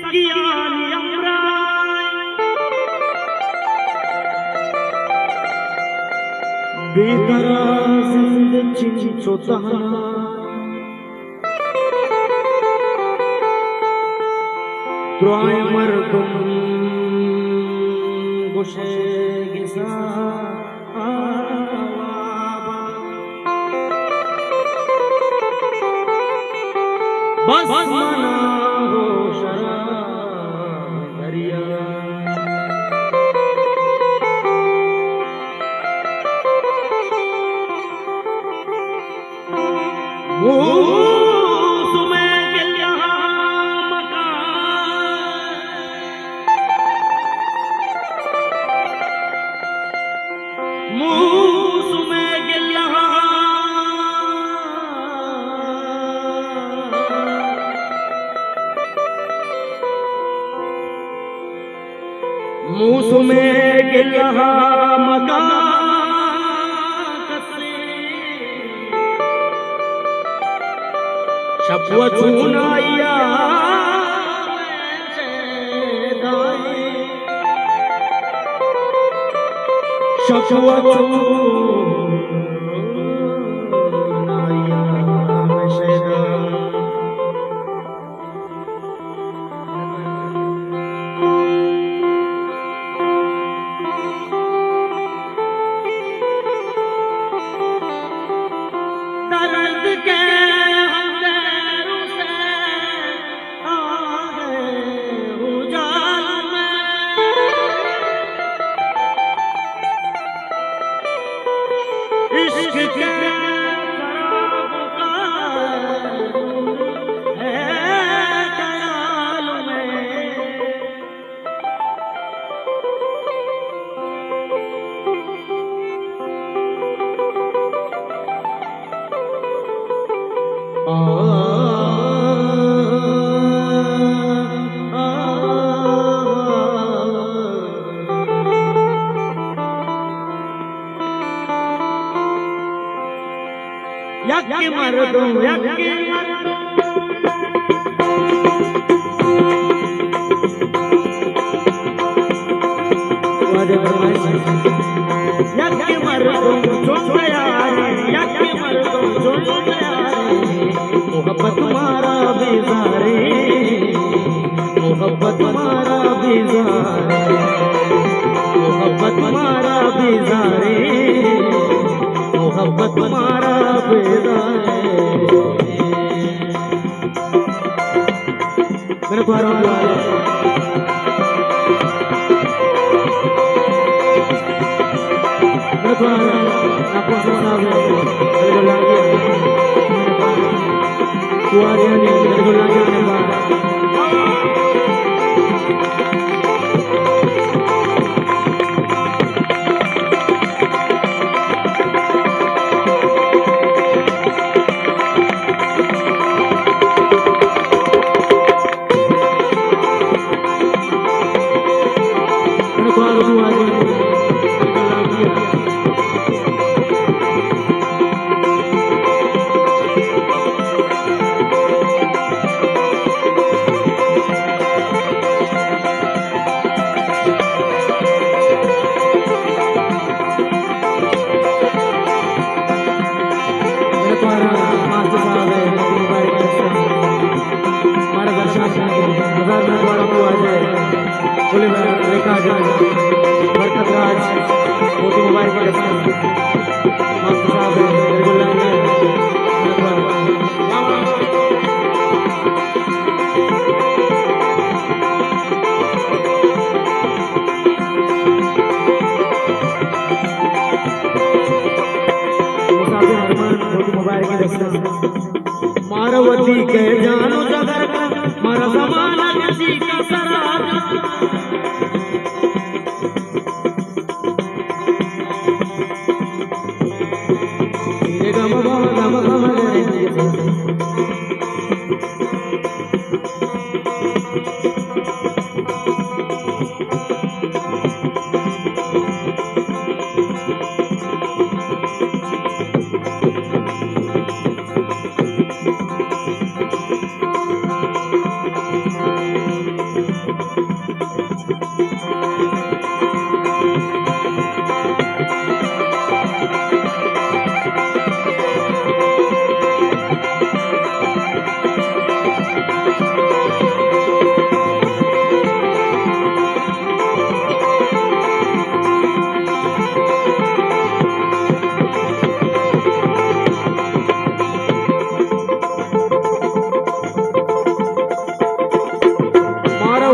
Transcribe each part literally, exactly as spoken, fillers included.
सखियानी अमराय बेतरा जिंद चिंचोताना त्रोय मर्दुम गुशे गिसा बस मना हो शराब दरिया वो तुम्हें गिला मकान मुँह तुम्हें गिला मूस में गिला मका शब्द चुनाइया शब्द दर्द के अंधेरों से आ गए उजाला में इश्क के शराब का है ख्याल में यक्के मर दो यक्के मर दो वादे फरमाइश यक्के मर दो जो यार यक्के मर दो जो यार मोहब्बत मारा बेजारे मोहब्बत मारा बेजारे मोहब्बत मारा बेजारे मोहब्बत मारा बेजारे मेरे द्वारा मेरे द्वारा आपको सुना मेरे लागे कुआरिया ने मेरे लागे ने मारवती के जानो जगर मारा जमाना किसी का सरार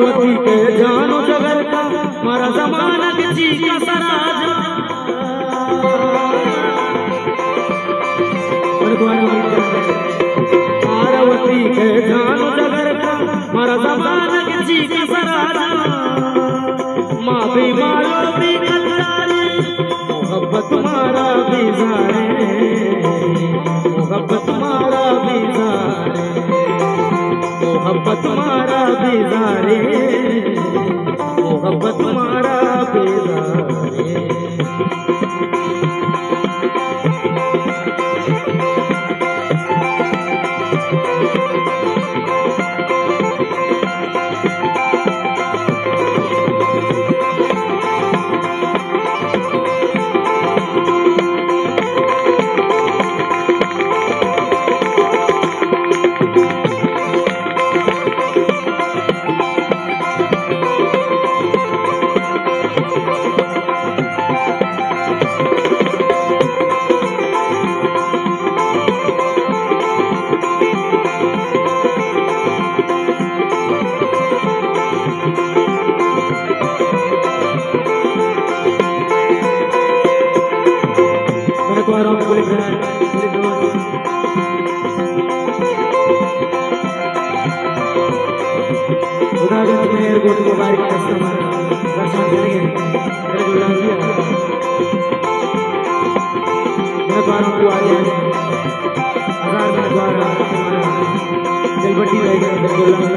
पार्वती के जानो जगर का मारा जमाना किसी का सराज पार्वती के जानो जगर का मारा जमाना किसी का सराज माँ भी मारो भी कल्लारे मोहब्बत मारा बेजारे मोहब्बत मारा बेजारे मोहब्बत मारा बेजारे मोहब्बत मारा बेजारे एयरपोर्ट को बाहर कस्टमर दर्शन करेंगे मेरे को लाभ दिया मेरे द्वारा को आ गया हजार मेरे द्वारा दिलबट्टी रहेगा मेरे को लाभ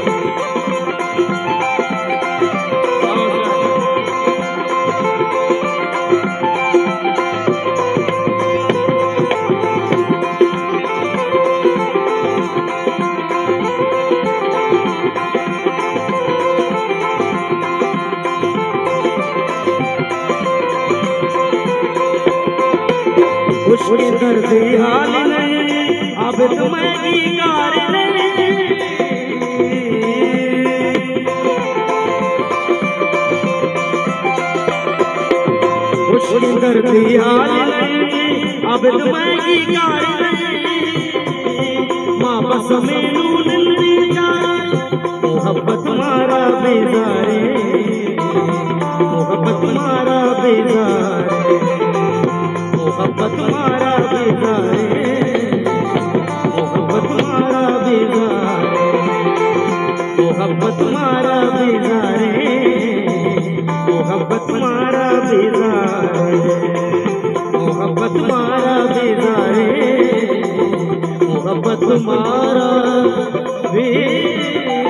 उसके दर्द हाल नहीं अब तुम्हें कार नहीं उसके दर्द हाल नहीं अब तुम्हें कार नहीं वापस मेनू नंदी जाए मोहब्बत मारा बेजारे मोहब्बत मारा बेजारे मोहब्बत मारा बेजारे मोहब्बत मारा बेजारे मोहब्बत मारा बेजारे मोहब्बत मारा बेजारे मोहब्बत मारा बेजारे मोहब्बत मारा बेजारे।